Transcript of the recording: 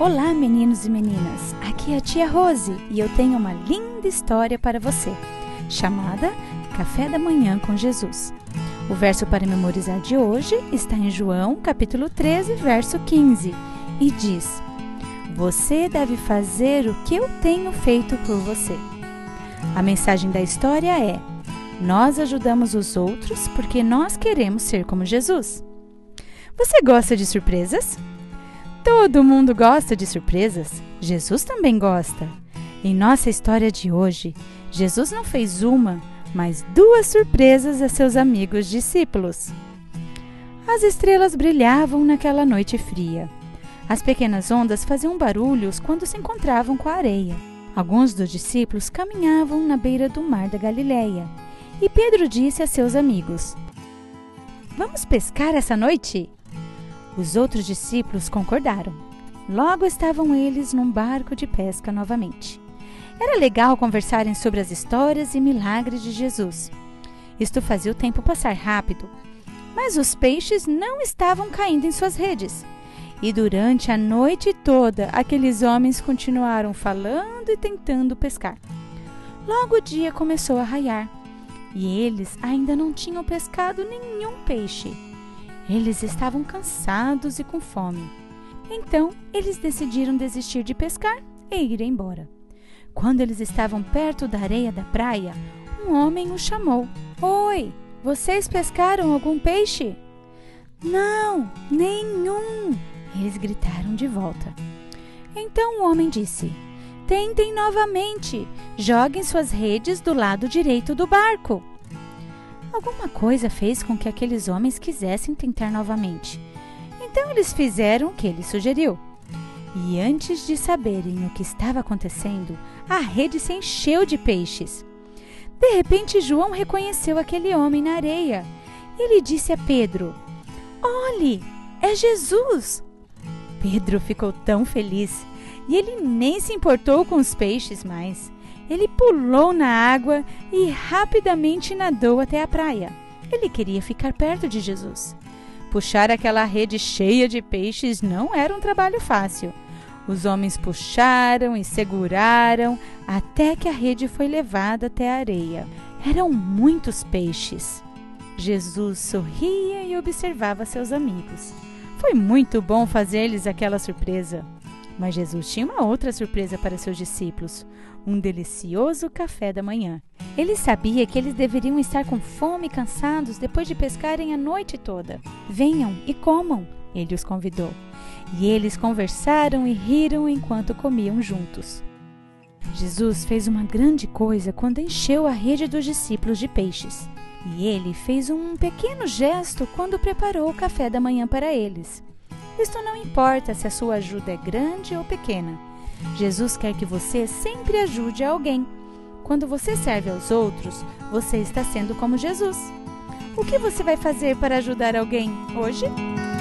Olá, meninos e meninas, aqui é a tia Rose e eu tenho uma linda história para você, chamada Café da Manhã com Jesus. O verso para memorizar de hoje está em João, capítulo 13, verso 15, e diz: Você deve fazer o que eu tenho feito por você. A mensagem da história é: nós ajudamos os outros porque nós queremos ser como Jesus. Você gosta de surpresas? Todo mundo gosta de surpresas. Jesus também gosta. Em nossa história de hoje, Jesus não fez uma, mas duas surpresas a seus amigos discípulos. As estrelas brilhavam naquela noite fria. As pequenas ondas faziam barulhos quando se encontravam com a areia. Alguns dos discípulos caminhavam na beira do mar da Galileia. E Pedro disse a seus amigos: Vamos pescar essa noite? Os outros discípulos concordaram. Logo estavam eles num barco de pesca novamente. Era legal conversarem sobre as histórias e milagres de Jesus. Isto fazia o tempo passar rápido, mas os peixes não estavam caindo em suas redes. E durante a noite toda, aqueles homens continuaram falando e tentando pescar. Logo o dia começou a raiar, e eles ainda não tinham pescado nenhum peixe. Eles estavam cansados e com fome. Então, eles decidiram desistir de pescar e ir embora. Quando eles estavam perto da areia da praia, um homem os chamou. Oi, vocês pescaram algum peixe? Não, nenhum, eles gritaram de volta. Então o homem disse: Tentem novamente, joguem suas redes do lado direito do barco. Alguma coisa fez com que aqueles homens quisessem tentar novamente. Então eles fizeram o que ele sugeriu. E antes de saberem o que estava acontecendo, a rede se encheu de peixes. De repente, João reconheceu aquele homem na areia. Ele disse a Pedro: Olhe, é Jesus! Pedro ficou tão feliz e ele nem se importou com os peixes mais. Ele pulou na água e rapidamente nadou até a praia. Ele queria ficar perto de Jesus. Puxar aquela rede cheia de peixes não era um trabalho fácil. Os homens puxaram e seguraram até que a rede foi levada até a areia. Eram muitos peixes. Jesus sorria e observava seus amigos. Foi muito bom fazer-lhes aquela surpresa. Mas Jesus tinha uma outra surpresa para seus discípulos, um delicioso café da manhã. Ele sabia que eles deveriam estar com fome e cansados depois de pescarem a noite toda. Venham e comam, ele os convidou. E eles conversaram e riram enquanto comiam juntos. Jesus fez uma grande coisa quando encheu a rede dos discípulos de peixes. E ele fez um pequeno gesto quando preparou o café da manhã para eles. Isto não importa se a sua ajuda é grande ou pequena. Jesus quer que você sempre ajude alguém. Quando você serve aos outros, você está sendo como Jesus. O que você vai fazer para ajudar alguém hoje?